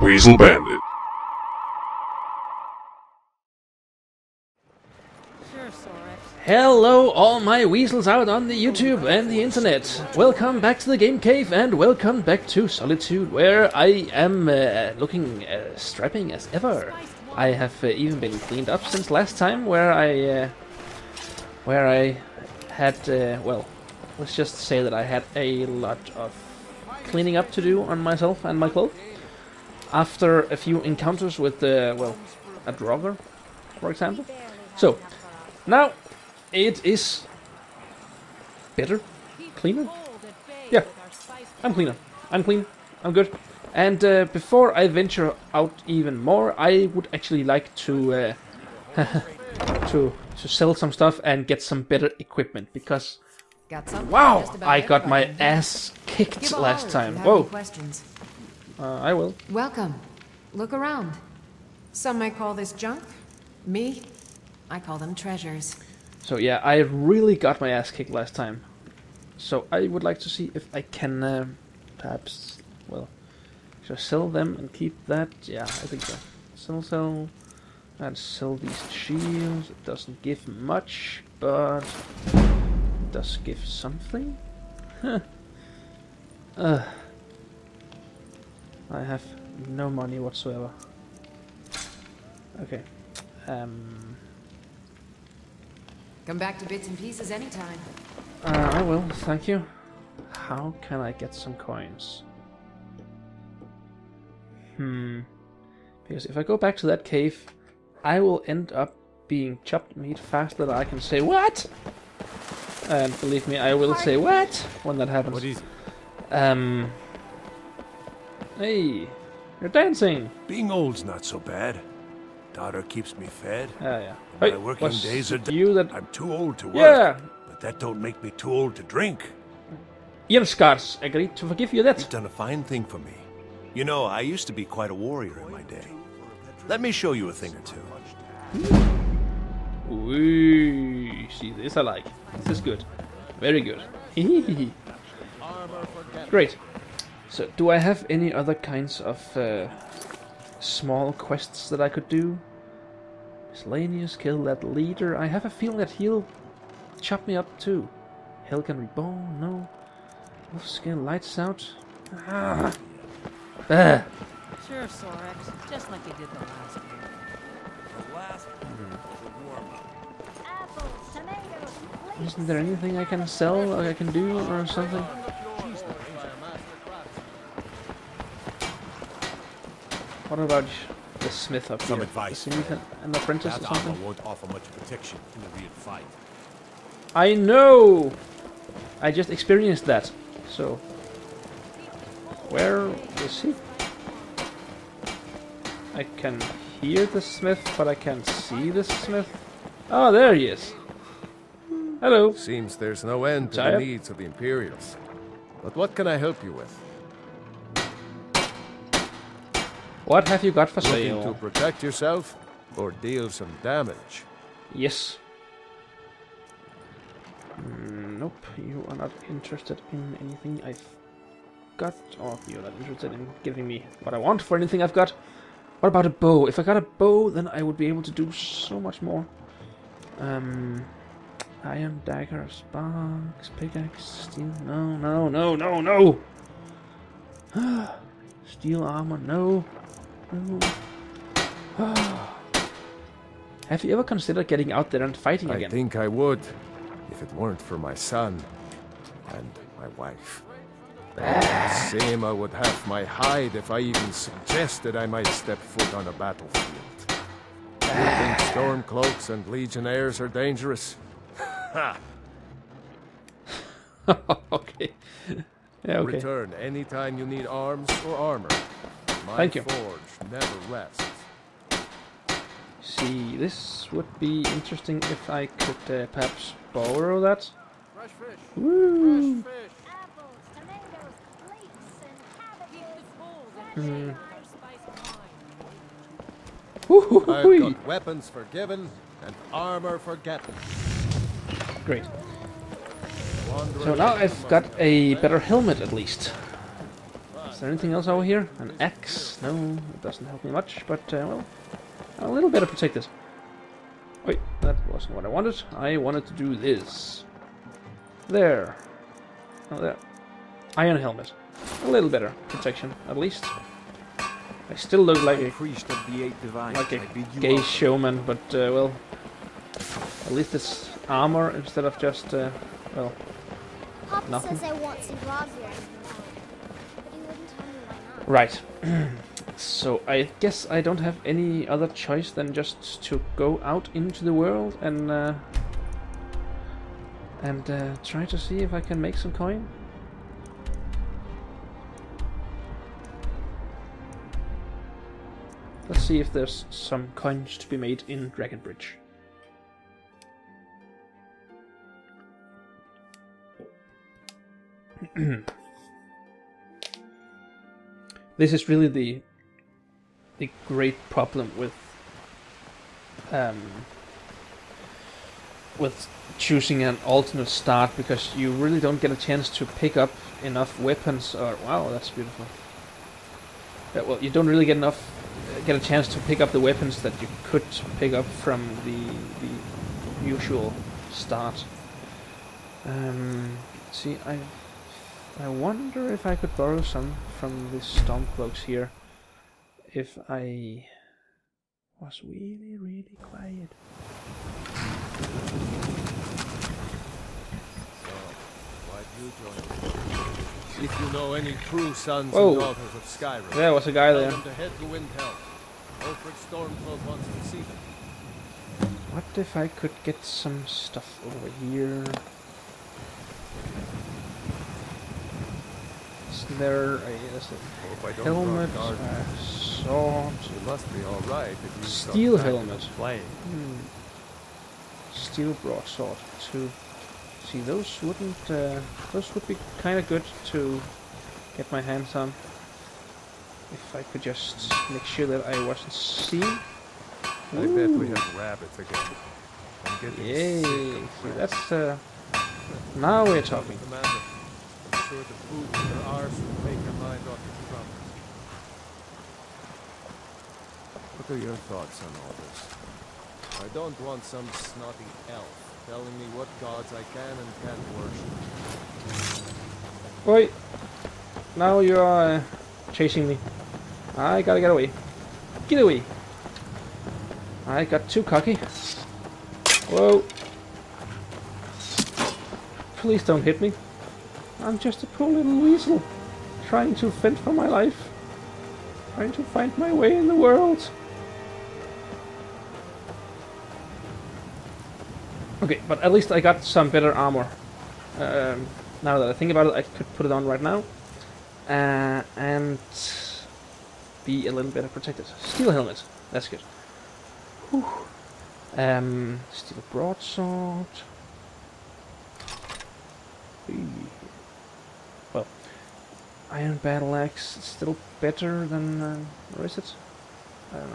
Weasel Bandit. Hello all my weasels out on the YouTube and the internet. Welcome back to the Game Cave and welcome back to Solitude, where I am looking strapping as ever. I have even been cleaned up since last time, where I had, well, let's just say that I had a lot of cleaning up to do on myself and my clothes. After a few encounters with, well, a draugr, for example. So, now it is better, cleaner. Yeah, I'm cleaner. I'm clean. I'm good. And before I venture out even more, I would actually like to to sell some stuff and get some better equipment, because wow, I got my ass kicked last time. Whoa. I will. Welcome. Look around. Some might call this junk. Me, I call them treasures. So yeah, I really got my ass kicked last time. So I would like to see if I can perhaps, well, just sell them and keep that. Yeah, I think so. Sell, and sell these shields. It doesn't give much, but it does give something. Huh. I have no money whatsoever. Okay. Come back to bits and pieces anytime. I will, thank you. How can I get some coins? Because if I go back to that cave, I will end up being chopped meat faster than I can say what? And believe me, I will say what when that happens. What is it? Hey, you're dancing. Being old's not so bad. Daughter keeps me fed. Yeah. My Hey, working was days are it you that... I'm too old to work. Yeah. But that don't make me too old to drink. Irskars agreed to forgive you that. You've done a fine thing for me. You know, I used to be quite a warrior in my day. Let me show you a thing or two. Ooh, see, this I like. This is good. Very good. Great. So, do I have any other kinds of small quests that I could do? Miscellaneous, kill that leader. I have a feeling that he'll chop me up too. Hell can reborn, no. Wolf skin, lights out. Ah. Sure, Sorex. Just like you did the last year. Isn't there anything I can sell or I can do or something? What about the smith up Some here? advice. Is he an apprentice or That something? armor won't offer much protection in a real fight. I know! I just experienced that. So, where is he? I can hear the smith, but I can't see the smith. Oh, there he is. Hello. Seems there's no end to the needs of the Imperials. But what can I help you with? What have you got for Looking to sale? protect yourself or deal some damage? Yes. Nope, you are not interested in anything I've got. Or you're not interested in giving me what I want for anything I've got. What about a bow? If I got a bow, then I would be able to do so much more. Iron dagger, sparks, pickaxe, steel. No. Steel armor, no. Have you ever considered getting out there and fighting again? I think I would, if it weren't for my son and my wife. Same I would have my hide if I even suggested I might step foot on a battlefield. You think stormcloaks and legionnaires are dangerous? Ha! Okay. Yeah, okay. Return anytime you need arms or armor. My Thank you. forge never rests. See, this would be interesting if I could perhaps borrow that. Fresh fish. Woo! Fresh fish. I've got weapons forgiven and armor forgotten. Great. So now I've got a better helmet at least. there anything else over here? An axe? No, it doesn't help me much, but, well, I'm a little better protected. Wait, that wasn't what I wanted. I wanted to do this. There. Oh, there. Iron helmet. A little better protection, at least. I still look like a gay showman, but, well, at least it's armor instead of just, well, Papa nothing. says I won't see rob you or anything about it, but he wouldn't tell me why not. Right. So I guess I don't have any other choice than just to go out into the world and try to see if I can make some coin. Let's see if there's some coins to be made in Dragon Bridge. This is really the great problem with choosing an alternate start, because you really don't get a chance to pick up enough weapons. Or wow, that's beautiful. Yeah, well, you don't really get a chance to pick up the weapons that you could pick up from the usual start. See, I wonder if I could borrow some from the Stormcloaks here, if I was really, really quiet. So, why'd you join? If you know any true sons Whoa. and daughters of Skyrim, There was a guy tell there. them to head to Windhelm. Ulfric Stormcloak wants to see them. What if I could get some stuff over here? Isn't there Hope I a don't helmet, draw guard. a sword, You must be alright if you stop steel back and helmet, play. steel broadsword too. See, those wouldn't, those would be kind of good to get my hands on. If I could just make sure that I wasn't seen. I bet we have rabbits again. I'm getting Yay! sick See, of rats. that's now we're talking. Commander, I'm sure the food in your arse will take your mind off your troubles. What are your thoughts on all this? I don't want some snotty elf telling me what gods I can and can't worship. Wait! Now you are chasing me. I gotta get away. Get away! I got too cocky. Whoa! Please don't hit me. I'm just a poor little weasel, trying to fend for my life. Trying to find my way in the world. Okay, but at least I got some better armor. Now that I think about it, I could put it on right now. And be a little better protected. Steel helmet. That's good. Whew. Steel broadsword. Eee. Well, iron battle axe is still better than, or is it? I don't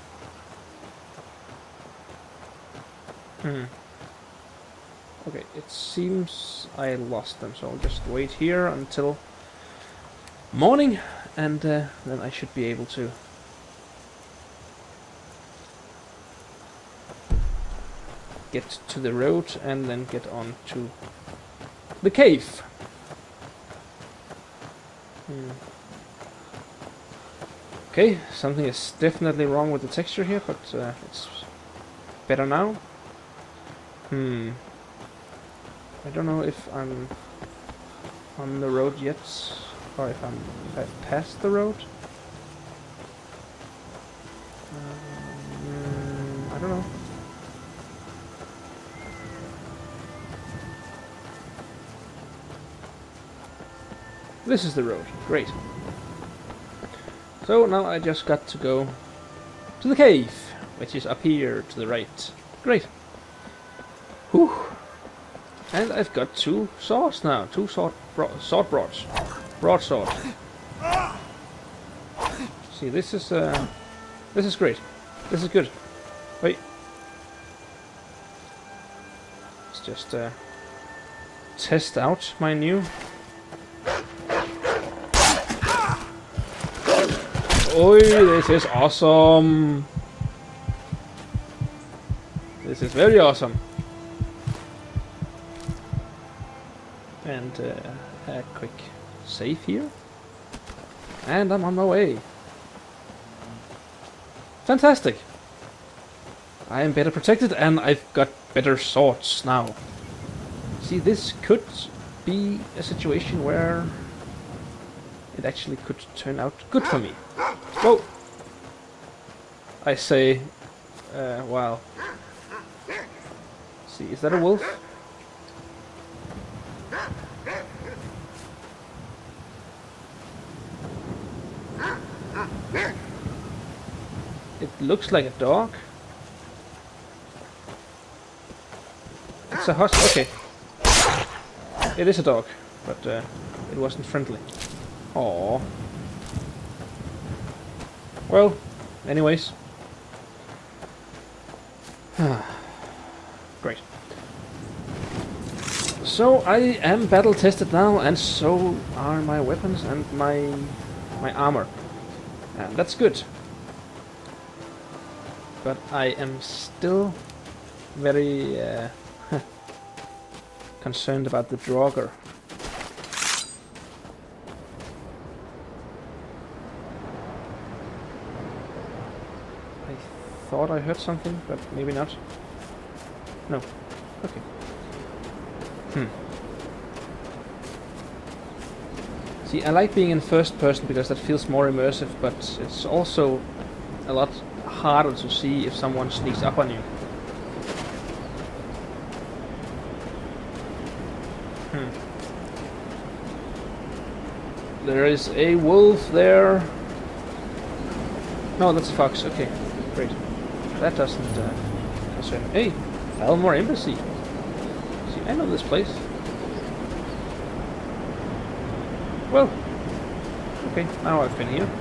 know. Okay, it seems I lost them, so I'll just wait here until morning, and then I should be able to get to the road and then get on to the cave. Okay, something is definitely wrong with the texture here, but it's better now. I don't know if I'm on the road yet, or if I've passed the road. I don't know. This is the road. Great. So now I just got to go to the cave, which is up here to the right. Great. Whew. And I've got 2 swords now. 2 sword broads. Broadsword. See, this is great. This is good. Wait. Let's just test out my new Oi, this is awesome. This is very awesome. And a quick save here. And I'm on my way. Fantastic. I am better protected and I've got better swords now. See, this could be a situation where it actually could turn out good for me. Whoa! I say, wow. See, is that a wolf? It looks like a dog. It's a husky. Okay. It is a dog, but it wasn't friendly. Aww. Well, anyways. Great. So I am battle tested now, and so are my weapons and my armor. And that's good. But I am still very concerned about the Draugr. I thought I heard something, but maybe not. No. Okay. See, I like being in first person because that feels more immersive, but it's also a lot harder to see if someone sneaks up on you. There is a wolf there. No, that's a fox. Okay, great. That doesn't concern me. Hey, Falmore Embassy. See, I know this place. Well, okay, now I've been here.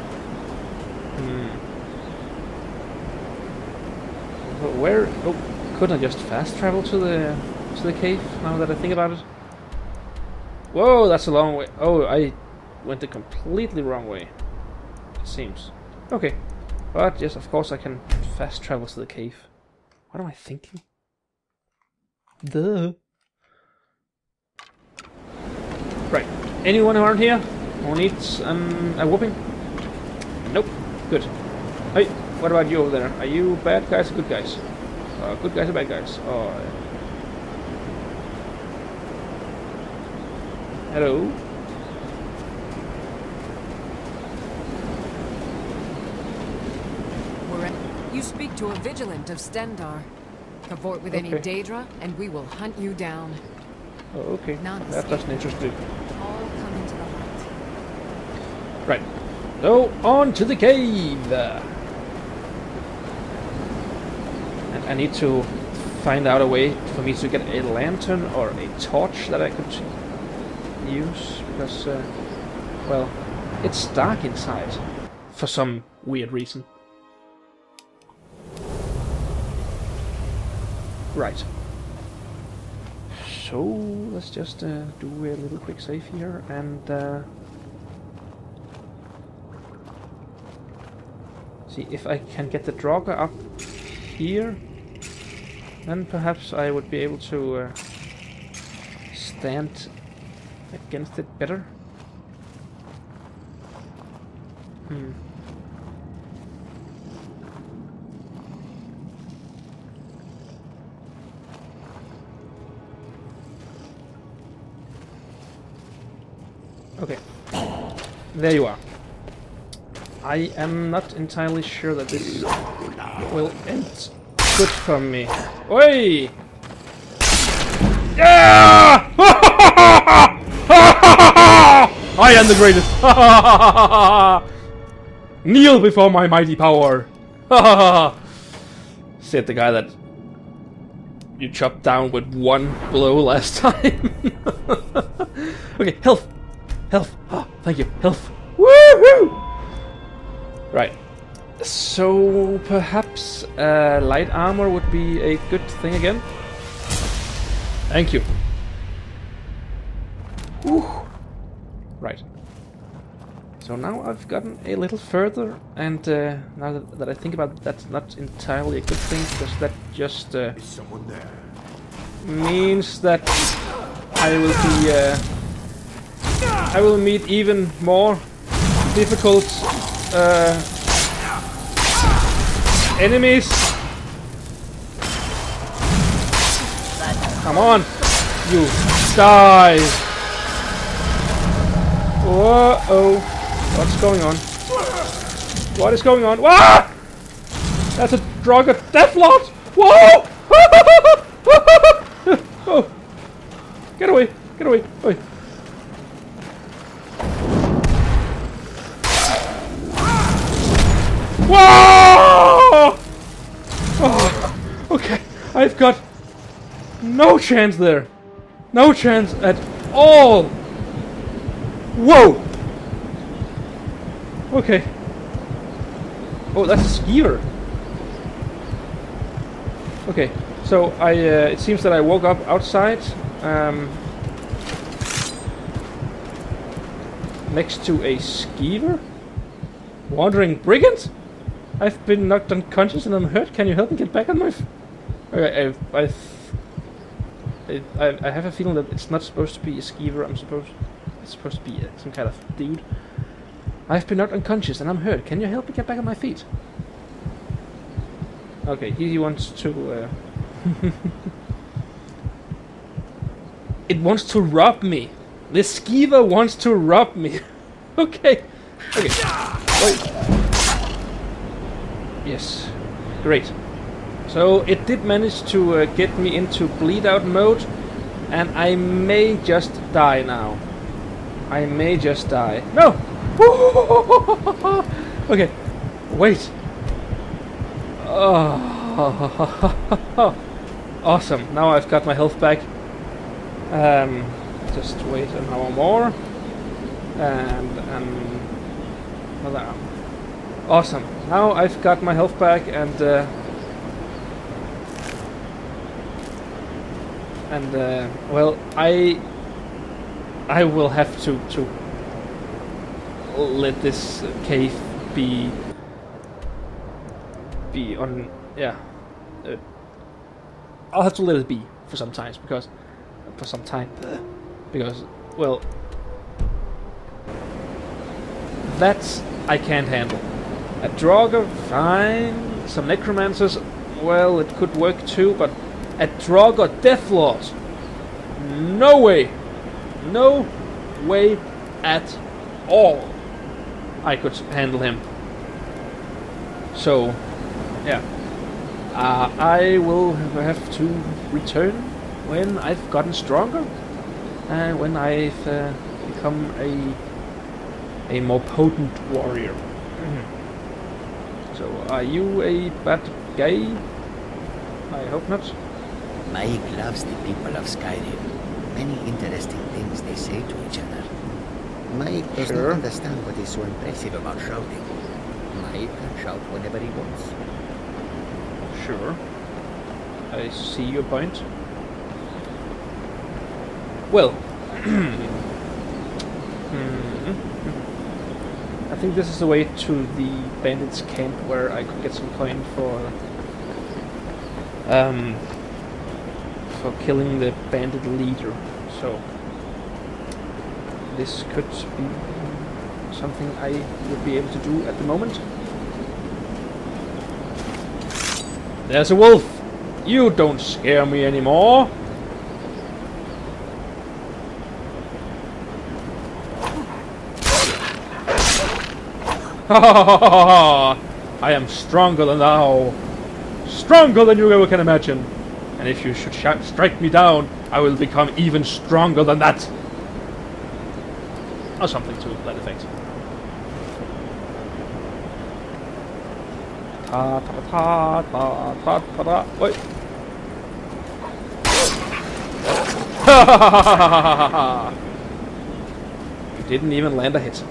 So where? Oh, couldn't I just fast travel to the cave? Now that I think about it. Whoa, that's a long way. Oh, I went the completely wrong way. It seems. Okay, but yes, of course I can fast travel to the cave. What am I thinking? Duh. Right. Anyone around here who needs a whooping? Nope. Good. Hey, what about you over there? Are you bad guys or good guys? Good guys or bad guys? Oh. Hello. You speak to a vigilant of Stendar. Cavort with any Daedra, and we will hunt you down. Oh, okay. None That doesn't interest me. all come into the light. Right. So, on to the cave! And I need to find out a way for me to get a lantern or a torch that I could use, because, well, it's dark inside for some weird reason. Right. So, let's just do a little quick save here, and see if I can get the Draugr up here, then perhaps I would be able to stand against it better. Okay, there you are. I am not entirely sure that this will end good for me. Oi! Yeah! I am the greatest! Kneel before my mighty power! Said the guy that you chopped down with one blow last time. Okay, health! Health! Oh, thank you, health! Woohoo! Right. So perhaps light armor would be a good thing again. Thank you. Whew. Right. So now I've gotten a little further, and now that I think about it, that's not entirely a good thing, because that just Is someone there? means that I will be I will meet even more difficult enemies. Come on, you die! Whoa! What's going on? What is going on? Wah! That's a Draugr Deathlord! Whoa! Oh! Get away! Get away! Oi. Whoa! Oh, okay, I've got no chance there. No chance at all. Whoa! Okay. Oh, that's a skeever. Okay, so it seems that I woke up outside, next to a skeever. Wandering brigand? I've been knocked unconscious and I'm hurt. Can you help me get back on my okay, I have a feeling that it's not supposed to be a skeever. It's supposed to be some kind of dude. I've been knocked unconscious and I'm hurt. Can you help me get back on my feet? Okay, he wants to it wants to rob me. This skeever wants to rob me. Okay. Okay. Wait. Yes. Great. So it did manage to get me into bleed out mode, and I may just die now. I may just die. No! Okay. Wait. Oh. Awesome. Now I've got my health back. Just wait an hour more. And another hour. Awesome. Now I've got my health back, and well, I will have to let this cave be on. Yeah, I'll have to let it be for some time because well, that I can't handle. A Draugr, fine. Some necromancers, well, it could work too, but a Draugr Deathlord, no way. No way at all I could handle him. So, yeah. I will have to return when I've gotten stronger, and when I've become a more potent warrior. So, are you a bad guy? I hope not. Mike loves the people of Skyrim. Many interesting things they say to each other. Mike does not understand what is so impressive about shouting. Mike can shout whenever he wants. Sure. I see your point. Well, I think this is the way to the bandits' camp where I could get some coin for killing the bandit leader. So this could be something I would be able to do at the moment. There's a wolf! You don't scare me anymore! I am stronger than thou! Stronger than you ever can imagine! And if you should strike me down, I will become even stronger than that! Or something to that effect. Ta ta ta ta ta ta ta. Wait. You didn't even land a hit.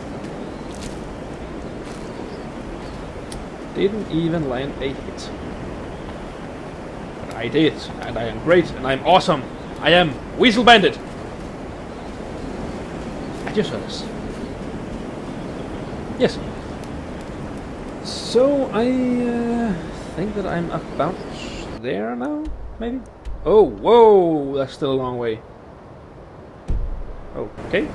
Didn't even land a hit. But I did, and I am great, and I'm awesome. I am Weasel Bandit. I just heard this. Yes. So I think that I'm about there now, maybe? Oh, whoa! That's still a long way. Okay.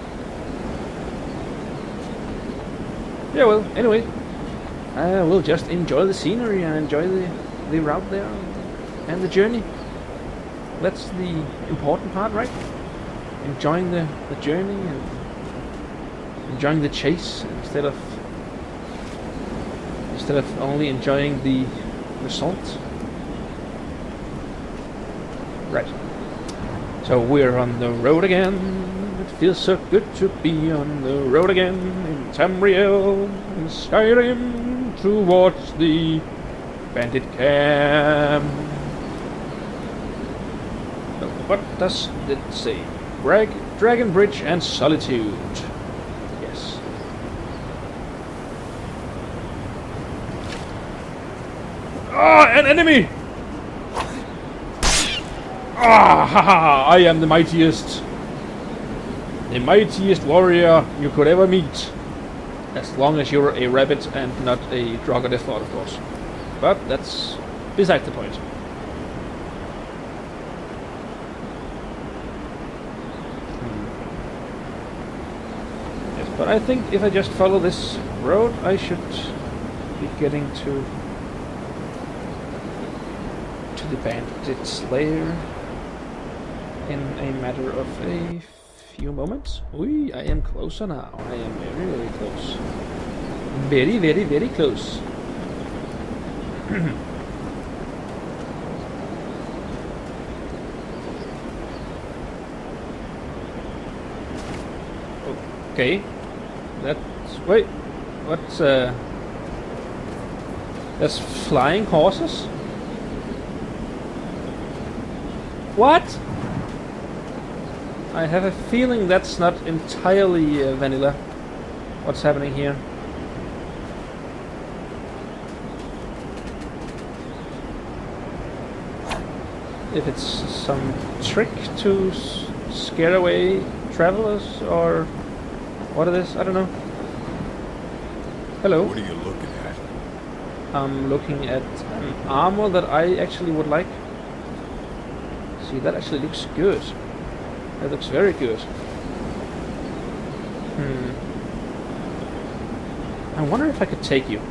Yeah, well, anyway. We'll just enjoy the scenery and enjoy the route there and the journey. That's the important part, right? Enjoying the journey and enjoying the chase instead of only enjoying the result. Right. So we're on the road again. It feels so good to be on the road again in Tamriel, in Skyrim, towards the bandit camp. What does it say? Dragon Bridge and Solitude. Yes. Ah, an enemy! Ah, haha! I am the mightiest warrior you could ever meet. As long as you're a rabbit and not a Drogodeth, of course. But that's beside the point. Yes, but I think if I just follow this road, I should be getting to the bandit's lair in a matter of a few moments. Ui, I am closer now. I am very, very close. Very, very, very close. Okay. Wait. What's that's flying horses? What? I have a feeling that's not entirely vanilla. What's happening here? If it's some trick to scare away travelers or what it is, I don't know. Hello. What are you looking at? I'm looking at an armor that I actually would like. See, that actually looks good. That looks very good. I wonder if I could take you.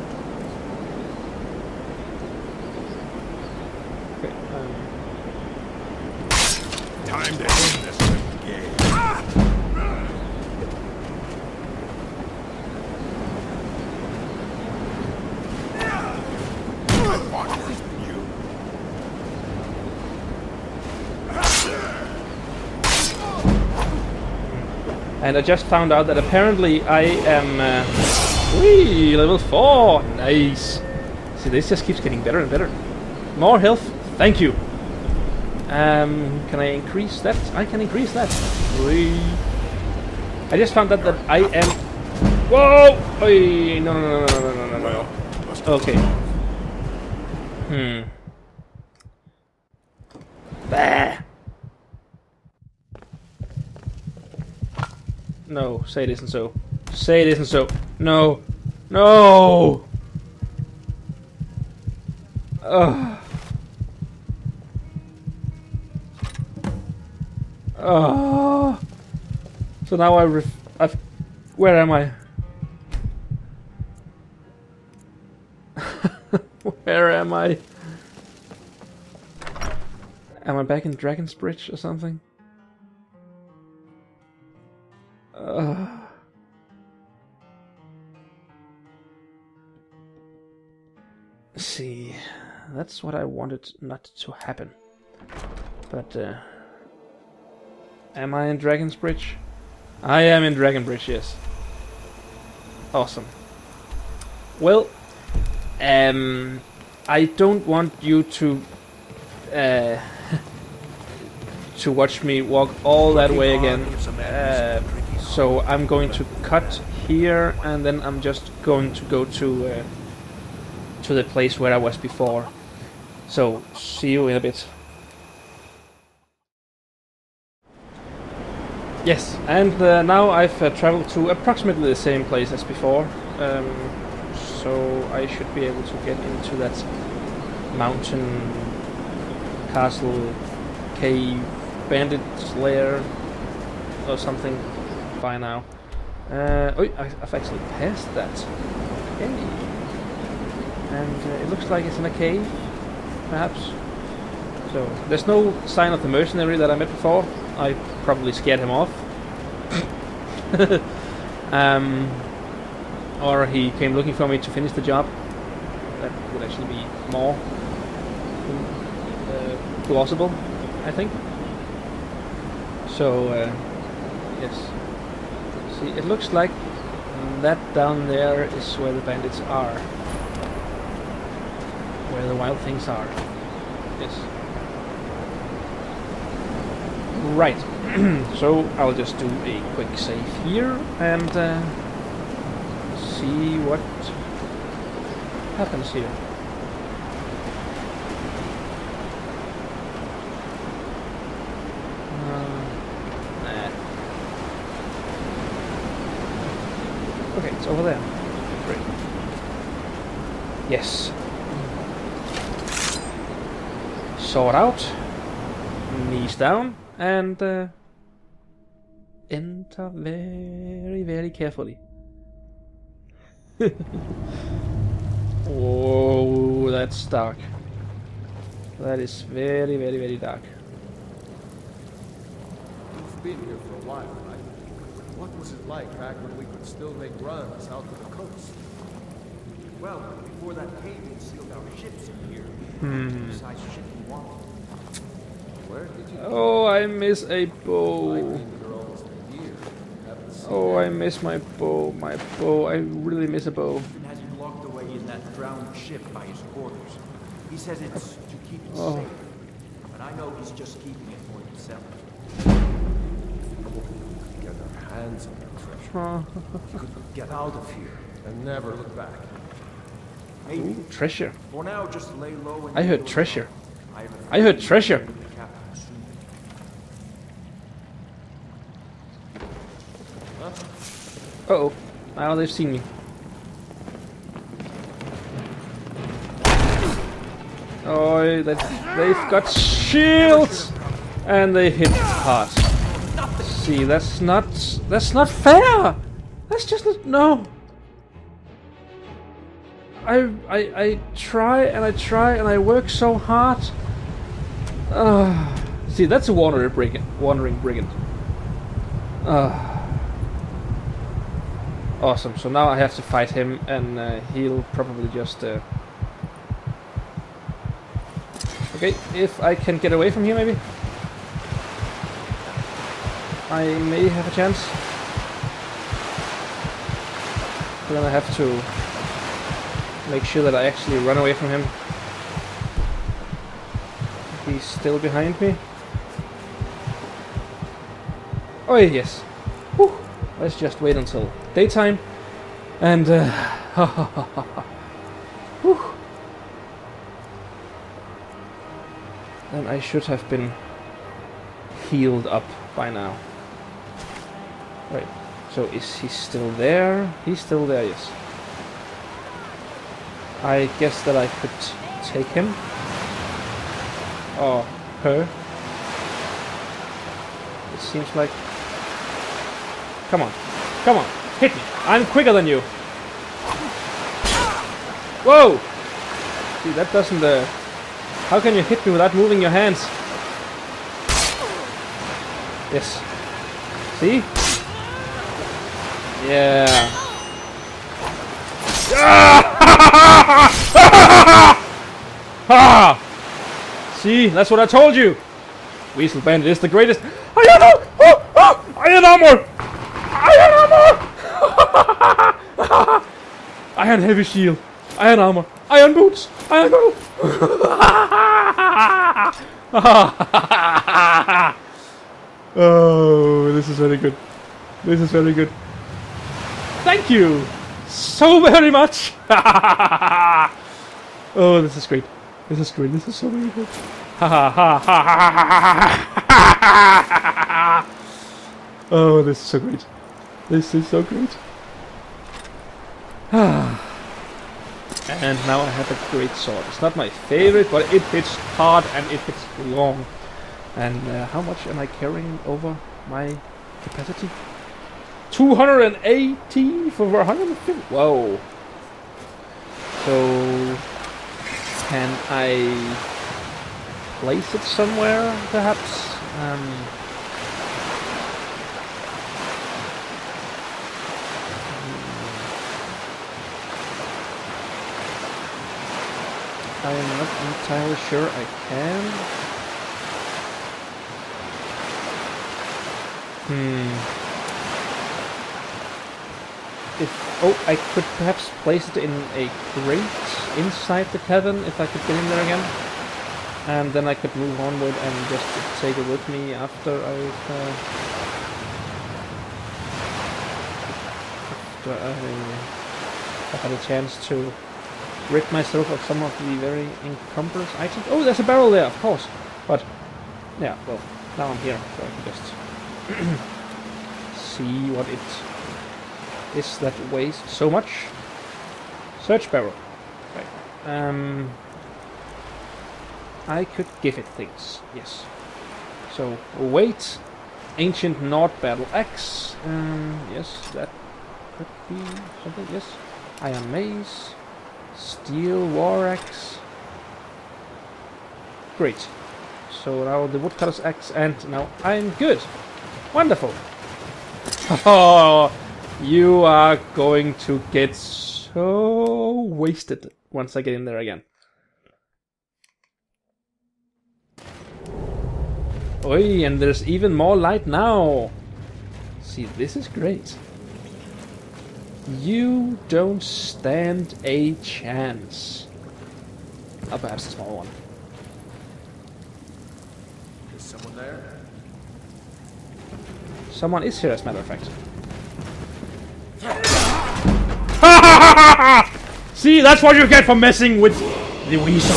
Okay, Time to end this game. I fought worse than you. and I just found out that apparently I am... whee, level 4! Nice! See, this just keeps getting better and better. More health, thank you! Can I increase that? I can increase that! Whee. I just found out that I am... Whoa! Whee. No, no, no, no, no, no, no, no. Okay. Bah. No, say it isn't so. Say it isn't so. No. No! Ugh. Oh. So now I've... Where am I? Where am I? Am I back in Dragon's Bridge or something? See, that's what I wanted not to happen. But, am I in Dragon's Bridge? I am in Dragon Bridge, yes. Awesome. Well, I don't want you to to watch me walk all that way again. So I'm going to cut here, and then I'm just going to go to the place where I was before. So see you in a bit. Yes, and now I've traveled to approximately the same place as before, so I should be able to get into that mountain, castle, cave, bandit lair, or something by now. Oh, I've actually passed that. Okay. And it looks like it's in a cave, perhaps. So, there's no sign of the mercenary that I met before. I probably scared him off. Or he came looking for me to finish the job. That would actually be more plausible, I think. So, yes. See, it looks like that down there is where the bandits are. Where the wild things are. Yes. Right. So I'll just do a quick save here and see what happens here. Nah. Okay, it's over there. Great. Yes. Sword out, knees down, and enter very, very carefully. Oh, that's dark. That is very, very, very dark. You've been here for a while, right? What was it like back when we could still make runs out to the coast? Well, before that cave sealed our ships in here. Besides ship and water. Where did you Oh, I miss a bow. you're almost a year? Haven't seen Oh, I miss my bow. My bow. I really miss a bow. And has him locked away in that drowned ship by his quarters. He says it's to keep it safe. But I know he's just keeping it for himself. Get our hands on that treasure He could get out of here. and never look back. Maybe. Ooh, treasure. For now, just lay low and I heard deal treasure. with it. I heard treasure. The captain soon. Uh-oh. Now they've seen me. Oh, they've got shields! And they hit hard. See, that's not fair! That's just not... No! I try and I try and I work so hard. See, that's a wandering brigand. Awesome. So now I have to fight him, and he'll probably just. Okay, if I can get away from here, maybe I may have a chance. But then I have to make sure that I actually run away from him. He's still behind me. Oh yes. Whew. Let's just wait until daytime. And whew. Then I should have been healed up by now. Right. So is he still there? He's still there, yes. I guess that I could take him. Or her. It seems like... Come on. Come on. Hit me. I'm quicker than you. Whoa! See, that doesn't... How can you hit me without moving your hands? Yes. See? Yeah. See, that's what I told you. Weasel Bandit is the greatest. Iron armor! Iron armor! Iron heavy shield. Iron armor. Iron boots. Iron boots. Oh, this is very good. This is very good. Thank you so very much. Oh, this is great. This is great. This is so very good. Oh, this is so great. This is so great. And now I have a great sword. It's not my favorite, but it hits hard and it hits long. And how much am I carrying over my capacity? 280 for 150. Whoa. So can I place it somewhere, perhaps? I am not entirely sure I can. I could perhaps place it in a crate inside the cabin if I could get in there again. And then I could move onward and just take it with me after I've had a chance to rid myself of some of the very encumbrous items. Oh, there's a barrel there, of course. But, yeah, well, now I'm here, so I can just see what it is that weighs so much. Search barrel. Right. I could give it things, yes. So, weight, ancient Nord battle axe. Yes, that could be something, yes. Iron mace. Steel war axe. Great. So now the woodcutter's axe, and now I'm good. Wonderful. Oh, you are going to get so wasted once I get in there again. Oi, and there's even more light now. See, this is great. You don't stand a chance. Oh, perhaps a small one. Is someone there? Someone is here, as a matter of fact. See, that's what you get for messing with the weasel.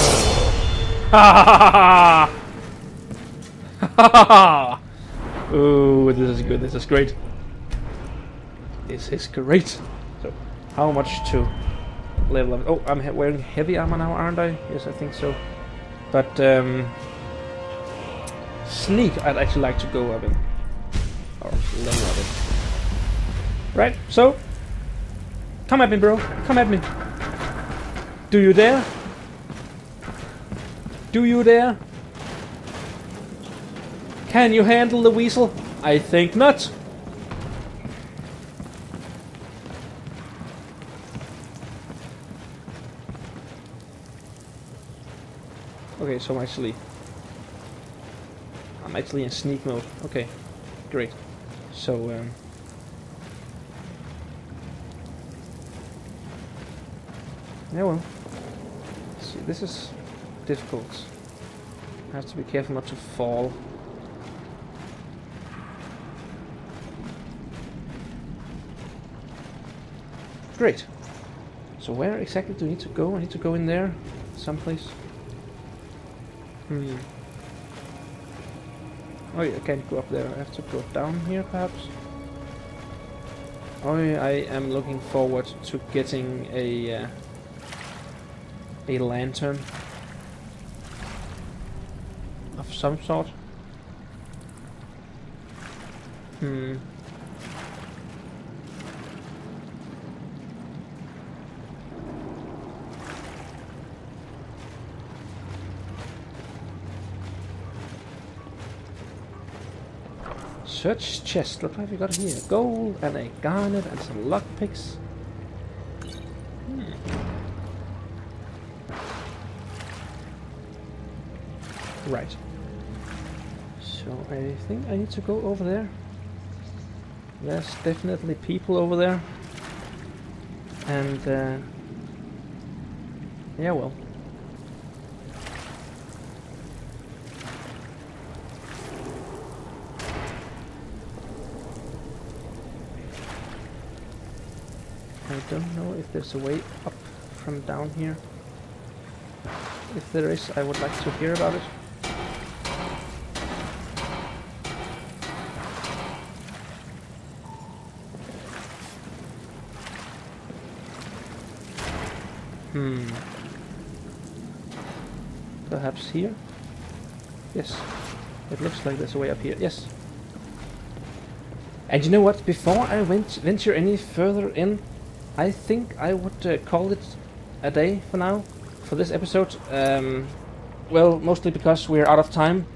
Oh, this is good. This is great. This is great. So, how much to level up? Oh, I'm wearing heavy armor now, aren't I? Yes, I think so. But sneak, I'd actually like to go up in, or level up in. Right. So, come at me, bro. Come at me. Do you dare? Do you dare? Can you handle the weasel? I think not. Okay, so I'm actually in sneak mode. Okay, great. So yeah, well, see, this is difficult. I have to be careful not to fall. Great. So where exactly do I need to go? I need to go in there, someplace. Oh yeah, I can't go up there. I have to go down here, perhaps. Oh yeah, I am looking forward to getting a lantern of some sort. Search chest. What have we got here? Gold and a garnet and some lockpicks. Right. So I think I need to go over there. There's definitely people over there. And yeah, well. I don't know if there's a way up from down here. If there is, I would like to hear about it. Perhaps here? Yes. It looks like there's a way up here. Yes. And you know what? Before I venture any further in, I think I would call it a day for now, for this episode. Well, mostly because we're out of time.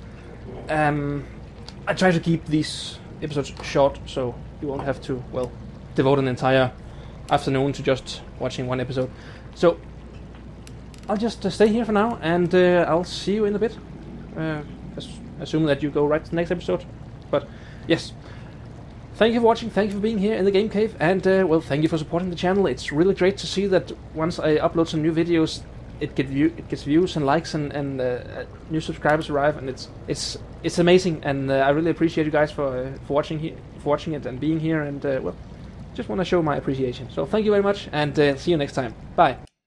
I try to keep these episodes short, so you won't have to, well, devote an entire afternoon to just watching one episode. So, I'll just stay here for now, and I'll see you in a bit. Assuming that you go right to the next episode. But, yes. Thank you for watching, thank you for being here in the Game Cave, and, well, thank you for supporting the channel. It's really great to see that once I upload some new videos, it gets views and likes, and new subscribers arrive, and it's amazing, and I really appreciate you guys for watching it and being here, and well, just want to show my appreciation. So thank you very much, and see you next time. Bye.